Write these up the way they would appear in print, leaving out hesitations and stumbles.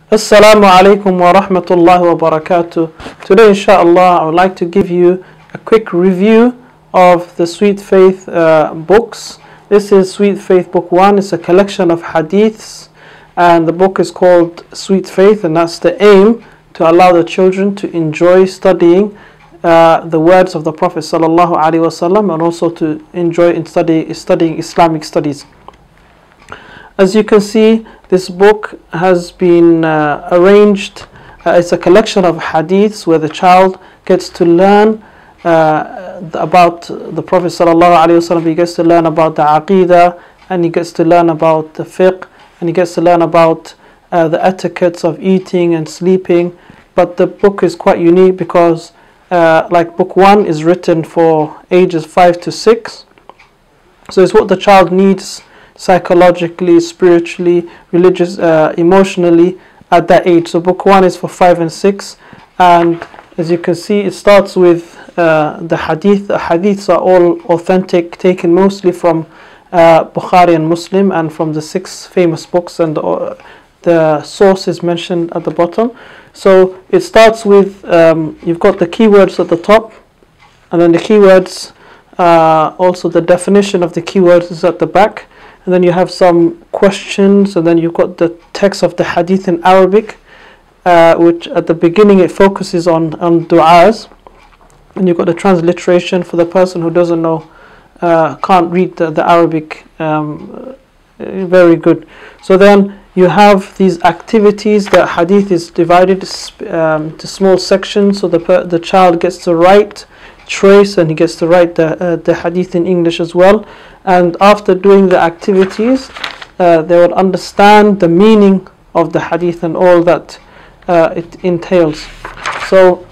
Assalamu alaikum wa rahmatullahi wa barakatuh. Today, inshallah, I would like to give you a quick review of the Sweetfaith books. This is Sweetfaith Book 1. It's a collection of hadiths, and the book is called Sweetfaith, and that's the aim, to allow the children to enjoy studying the words of the Prophet sallallahu alaihi wasallam, and also to enjoy in studying Islamic studies. As you can see, this book has been arranged. It's a collection of hadiths where the child gets to learn about the Prophet sallallahu alaihi wasallam. He gets to learn about the aqidah, and he gets to learn about the fiqh, and he gets to learn about the etiquettes of eating and sleeping. But the book is quite unique because like book 1 is written for ages 5 to 6. So it's what the child needs psychologically, spiritually, religious, emotionally at that age. So book 1 is for 5 and 6, and as you can see, it starts with the hadith. The hadiths are all authentic, taken mostly from Bukhari and Muslim, and from the 6 famous books, and the source is mentioned at the bottom. So it starts with, you've got the keywords at the top, and then the keywords, also the definition of the keywords is at the back. And then you have some questions, and then you've got the text of the hadith in Arabic, which at the beginning it focuses on du'as, and you've got the transliteration for the person who doesn't know, can't read the Arabic very good. So then you have these activities. The hadith is divided to small sections, so the child gets to write, trace, and he gets to write the hadith in English as well. And after doing the activities, they will understand the meaning of the hadith and all that it entails. So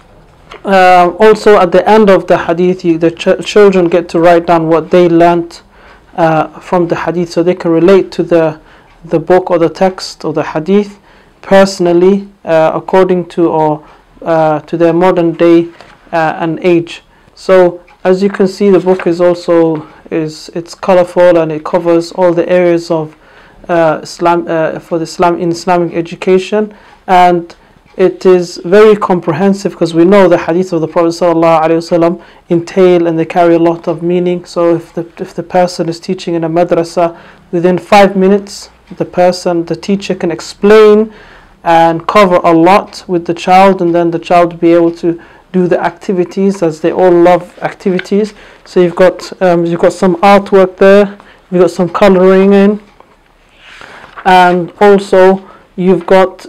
also at the end of the hadith, the children get to write down what they learnt from the hadith, so they can relate to the book or the text or the hadith personally, according to to their modern day and age. So as you can see, the book is also it's colorful, and it covers all the areas of Islam for the Islamic education, and it is very comprehensive, because we know the hadith of the Prophet ﷺ entail and they carry a lot of meaning. So if the person is teaching in a madrasa, within 5 minutes the teacher can explain and cover a lot with the child, and then the child will be able to do the activities, as they all love activities. So you've got some artwork there, you've got some coloring in, and also you've got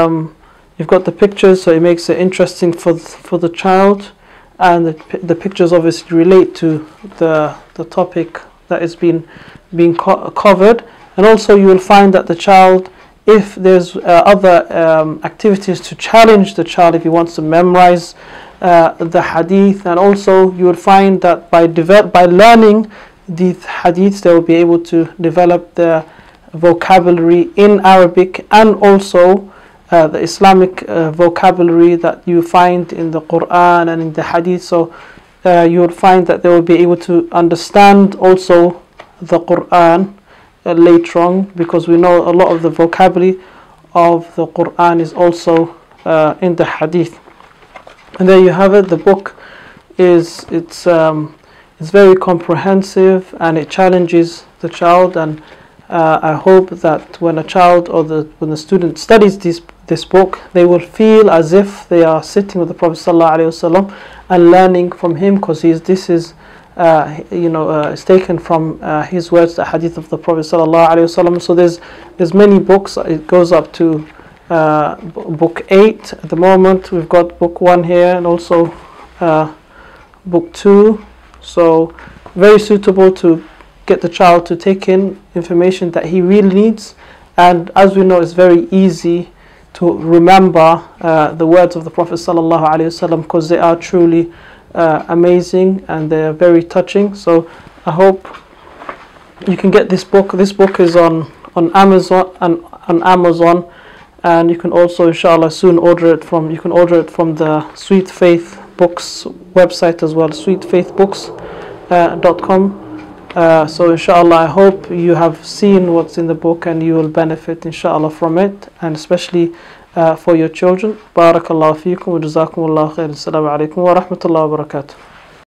the pictures, so it makes it interesting for the child, and the pictures obviously relate to the topic that is being covered. And also you will find that the child, if there's other activities to challenge the child, if he wants to memorize the hadith, and also you will find that by learning these hadiths, they will be able to develop their vocabulary in Arabic, and also the Islamic vocabulary that you find in the Quran and in the hadith. So you will find that they will be able to understand also the Quran later on, because we know a lot of the vocabulary of the Quran is also in the hadith. And there you have it. The book is very comprehensive, and it challenges the child. And I hope that when a child or when the student studies this book, they will feel as if they are sitting with the Prophet ﷺ and learning from him, because this is it's taken from his words, the hadith of the Prophet ﷺ. So there's many books. It goes up to book 8 at the moment. We've got book 1 here, and also book 2. So very suitable to get the child to take in information that he really needs. And as we know, it's very easy to remember the words of the Prophet ﷺ, because they are truly amazing, and they are very touching. So I hope you can get this book. This book is on Amazon, and you can also inshallah soon order it from the Sweetfaith Books website as well, sweetfaithbooks.com. So inshallah, I hope you have seen what's in the book and you will benefit inshallah from it, and especially for your children. Barakallahu feekum wa jazakumullahu khairan. Assalamu alaikum wa rahmatullahi wa barakatuh.